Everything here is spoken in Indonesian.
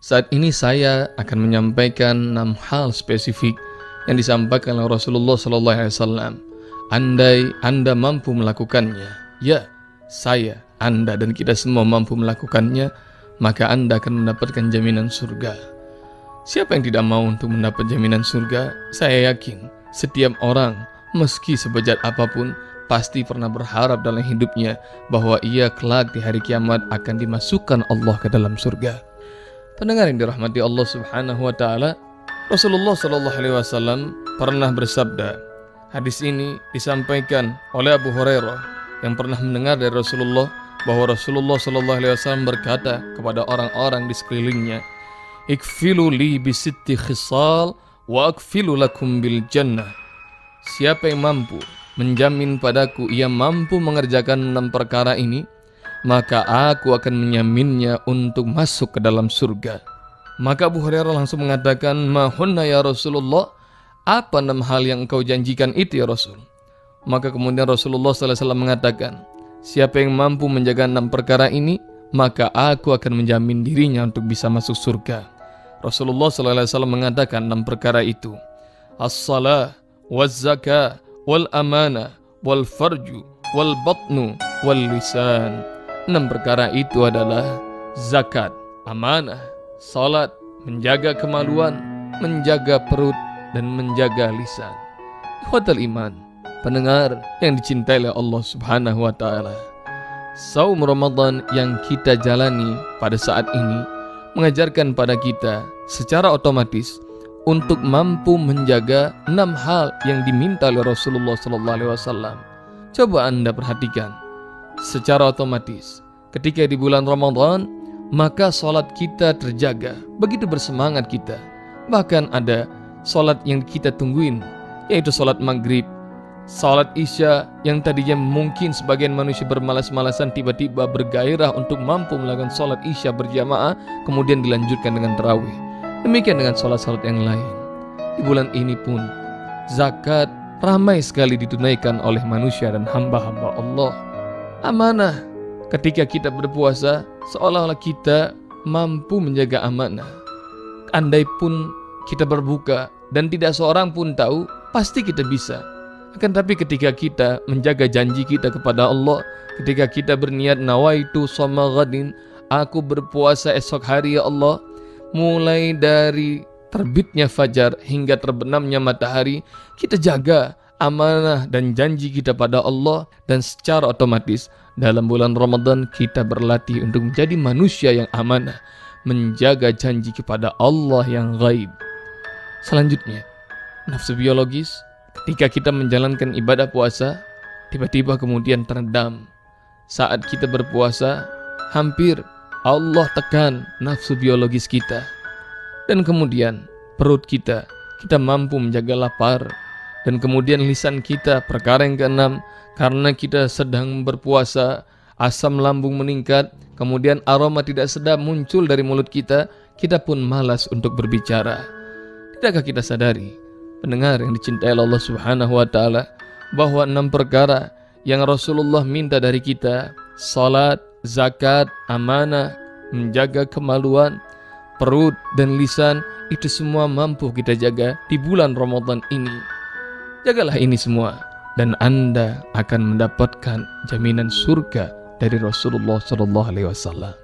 Saat ini saya akan menyampaikan 6 hal spesifik yang disampaikan oleh Rasulullah SAW. Andai Anda mampu melakukannya, ya, saya, Anda, dan kita semua mampu melakukannya, maka Anda akan mendapatkan jaminan surga. Siapa yang tidak mau untuk mendapat jaminan surga? Saya yakin setiap orang, meski sebejat apapun, pasti pernah berharap dalam hidupnya bahwa ia kelak di hari kiamat akan dimasukkan Allah ke dalam surga. Pendengar yang dirahmati Allah Subhanahu wa taala, Rasulullah sallallahu alaihi wasallam pernah bersabda. Hadis ini disampaikan oleh Abu Hurairah yang pernah mendengar dari Rasulullah bahwa Rasulullah sallallahu alaihi wasallam berkata kepada orang-orang di sekelilingnya, "Ikfilu li bi sitti khisal wa akfilu lakum bil jannah." Siapa yang mampu menjamin padaku ia mampu mengerjakan 6 perkara ini, maka aku akan menjaminnya untuk masuk ke dalam surga. Maka Abu Hurairah langsung mengatakan, "Mahunna ya Rasulullah?" Apa 6 hal yang engkau janjikan itu ya Rasul? Maka kemudian Rasulullah SAW mengatakan, siapa yang mampu menjaga 6 perkara ini, maka aku akan menjamin dirinya untuk bisa masuk surga. Rasulullah SAW mengatakan 6 perkara itu: as-salah, waz-zakah, wal-amanah, wal-farju, wal-batnu, wal-lisan. 6 perkara itu adalah zakat, amanah, salat, menjaga kemaluan, menjaga perut, dan menjaga lisan. Ikhwatal iman, pendengar yang dicintai oleh Allah Subhanahu wa taala. Saum Ramadan yang kita jalani pada saat ini mengajarkan pada kita secara otomatis untuk mampu menjaga 6 hal yang diminta oleh Rasulullah SAW. Coba Anda perhatikan, secara otomatis ketika di bulan Ramadan, maka salat kita terjaga, begitu bersemangat kita. Bahkan ada salat yang kita tungguin, yaitu salat maghrib, salat isya yang tadinya mungkin sebagian manusia bermalas-malasan tiba-tiba bergairah untuk mampu melakukan salat isya berjamaah, kemudian dilanjutkan dengan tarawih. Demikian dengan salat-salat yang lain. Di bulan ini pun zakat ramai sekali ditunaikan oleh manusia dan hamba-hamba Allah. Amanah, ketika kita berpuasa seolah-olah kita mampu menjaga amanah. Andai pun kita berbuka dan tidak seorang pun tahu, pasti kita bisa. Akan tapi ketika kita menjaga janji kita kepada Allah, ketika kita berniat nawaitu shoma ghadin, aku berpuasa esok hari ya Allah, mulai dari terbitnya fajar hingga terbenamnya matahari, kita jaga amanah dan janji kita pada Allah, dan secara otomatis dalam bulan Ramadan kita berlatih untuk menjadi manusia yang amanah, menjaga janji kepada Allah yang gaib. Selanjutnya, nafsu biologis ketika kita menjalankan ibadah puasa, tiba-tiba kemudian teredam. Saat kita berpuasa, hampir Allah tekan nafsu biologis kita. Dan kemudian perut kita mampu menjaga lapar. Dan kemudian lisan kita, perkara yang ke-6, karena kita sedang berpuasa, asam lambung meningkat, kemudian aroma tidak sedap muncul dari mulut kita pun malas untuk berbicara. Tidakkah kita sadari, pendengar yang dicintai Allah Subhanahu wa taala, bahwa 6 perkara yang Rasulullah minta dari kita, salat, zakat, amanah, menjaga kemaluan, perut dan lisan, itu semua mampu kita jaga di bulan Ramadan ini. Jagalah ini semua dan Anda akan mendapatkan jaminan surga dari Rasulullah SAW.